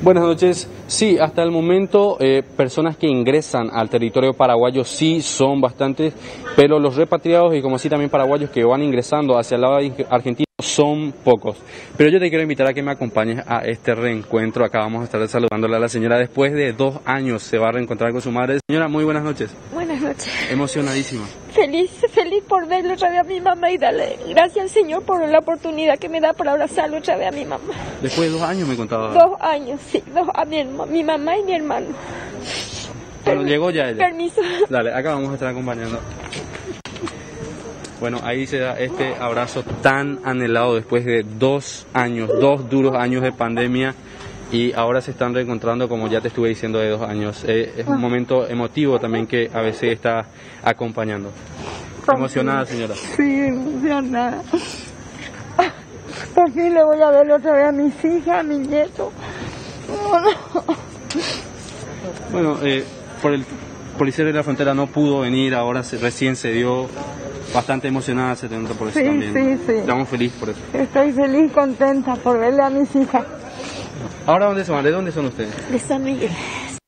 Buenas noches. Sí, hasta el momento personas que ingresan al territorio paraguayo sí son bastantes, pero los repatriados y como así también paraguayos que van ingresando hacia el lado argentino son pocos. Pero yo te quiero invitar a que me acompañes a este reencuentro. Acá vamos a estar saludándole a la señora. Después de 2 años se va a reencontrar con su madre. Señora, muy buenas noches. Buenas noches. Emocionadísima. Feliz por verlo otra vez a mi mamá y darle gracias al Señor por la oportunidad que me da por abrazarlo otra vez a mi mamá. Después de 2 años me contaba. 2 años, sí, a mi mamá y mi hermano. Bueno, llegó ya ella. Permiso. Dale, acá vamos a estar acompañando. Bueno, ahí se da este abrazo tan anhelado después de 2 años, 2 duros años de pandemia, y ahora se están reencontrando, como ya te estuve diciendo, de 2 años. Es un momento emotivo también que a veces está acompañando. ¿Emocionada, señora? Sí, emocionada. Por fin le voy a ver otra vez a mis hijas, a mis nietos. Bueno, por el policía de la frontera no pudo venir, ahora recién se dio. Bastante emocionada se te nota por eso sí, también. Sí. Estamos felices por eso. Estoy feliz, contenta por verle a mis hijas. ¿Ahora dónde son? ¿De dónde son ustedes? De San Miguel.